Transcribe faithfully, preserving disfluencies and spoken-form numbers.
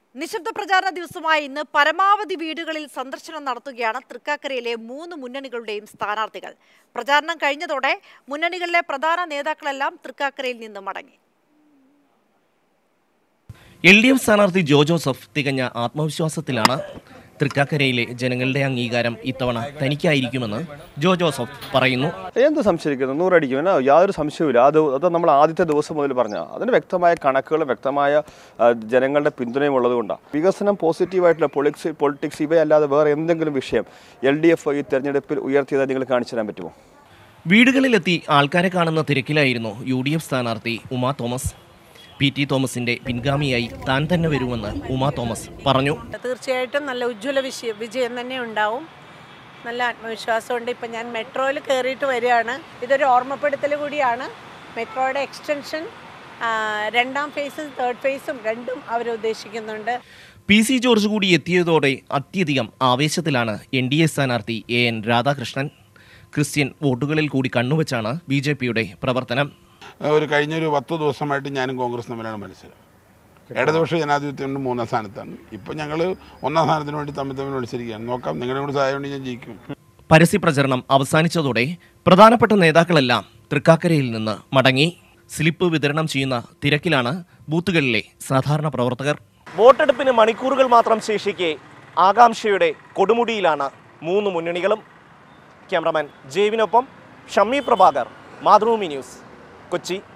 നിശബ്ദ പ്രചാരണ ദിവസമായ ഇന്ന് പരമാവധി വീടുകളിൽ സന്ദർശനം നടത്തുകയാണ് തൃക്കാക്കരയിലെ മൂന്ന് മുന്നണികളുടെയും സ്ഥാനാർത്ഥികൾ. പ്രചാരണം കഴിഞ്ഞതോടെ മുന്നണികളിലെ പ്രധാന നേതാക്കളെല്ലാം തൃക്കാക്കരയിൽ നിന്ന് മടങ്ങി. എൽ ഡി എഫ് സ്ഥാനാർത്ഥി ജോ ജോസഫ് തികഞ്ഞ ആത്മവിശ്വാസത്തിലാണ്. തൃക്കാക്കരയിലെ ജനങ്ങളുടെ അംഗീകാരം ഇത്തവണ തനിക്കായിരിക്കുമെന്ന് ജോ ജോസഫ് പറയുന്നു. എന്ത് സംശയിക്കുന്നു, നൂറടിക്കും, യാതൊരു സംശയവുമില്ല. അത് അത് നമ്മൾ ആദ്യത്തെ ദിവസം മുതൽ പറഞ്ഞ അതിന് വ്യക്തമായ കണക്കുകളും വ്യക്തമായ ജനങ്ങളുടെ പിന്തുണയും ഉള്ളതുകൊണ്ടാണ്. വികസനം, പോസിറ്റീവായിട്ടുള്ള പൊളിറ്റിക്സ് പൊളിറ്റിക്സ് ഇവയല്ലാതെ വേറെ എന്തെങ്കിലും വിഷയം എൽ ഡി എഫ് ഈ തെരഞ്ഞെടുപ്പിൽ ഉയർത്തിയതായി നിങ്ങൾ കാണിച്ചു തരാൻ പറ്റുമോ? വീടുകളിലെത്തി ആൾക്കാരെ കാണുന്ന തിരക്കിലായിരുന്നു യു ഡി എഫ് സ്ഥാനാർത്ഥി ഉമാ തോമസ്. പി ടി തോമസിന്റെ പിൻഗാമിയായി താൻ തന്നെ വരുമെന്ന് ഉമാ തോമസ് പറഞ്ഞു. തീർച്ചയായിട്ടും നല്ല ഉജ്ജ്വല വിജയ വിജയം തന്നെ ഉണ്ടാവും. നല്ല ആത്മവിശ്വാസമുണ്ട്. ഇപ്പം ഞാൻ മെട്രോയിൽ കയറിയിട്ട് വരികയാണ്. ഇതൊരു ഓർമ്മപ്പെടുത്തൽ കൂടിയാണ്. മെട്രോയുടെ എക്സ്റ്റൻഷൻ രണ്ടാം ഫേസും തേർഡ് ഫേസും രണ്ടും അവർ ഉദ്ദേശിക്കുന്നുണ്ട്. പി സി ജോർജ് കൂടി എത്തിയതോടെ അത്യധികം ആവേശത്തിലാണ് എൻ ഡി എ സ്ഥാനാർത്ഥി എ എൻ രാധാകൃഷ്ണൻ. ക്രിസ്ത്യൻ വോട്ടുകളിൽ കൂടി കണ്ണുവച്ചാണ് ബി ജെ പിയുടെ പ്രവർത്തനം. ഒരു കഴിഞ്ഞൊരു പത്ത് ദിവസമായിട്ട് ഞാനും കോൺഗ്രസ് തമ്മിലാണ് മത്സരം. ഇടതുപക്ഷ ജനാധിപത്യം മൂന്നാം സ്ഥാനത്താണ്. ഇപ്പം ഞങ്ങൾ ഒന്നാം സ്ഥാനത്തിന് വേണ്ടി തമ്മിൽ തമ്മിൽ മത്സരിക്കുകയാണ്. നോക്കാം, നിങ്ങളുടെ കൂടെ സഹായം ഞാൻ ജയിക്കും. പരസ്യപ്രചരണം അവസാനിച്ചതോടെ പ്രധാനപ്പെട്ട നേതാക്കളെല്ലാം തൃക്കാക്കരയിൽ നിന്ന് മടങ്ങി. സ്ലിപ്പ് വിതരണം ചെയ്യുന്ന തിരക്കിലാണ് ബൂത്തുകളിലെ സാധാരണ പ്രവർത്തകർ. വോട്ടെടുപ്പിന് മണിക്കൂറുകൾ മാത്രം ശേഷിക്കെ ആകാംക്ഷയുടെ കൊടുമുടിയിലാണ് മൂന്ന് മുന്നണികളും. ക്യാമറമാൻ ജേവിനൊപ്പം ഷമ്മി പ്രഭാകർ, മാതൃഭൂമി ന്യൂസ്, കൊച്ചി.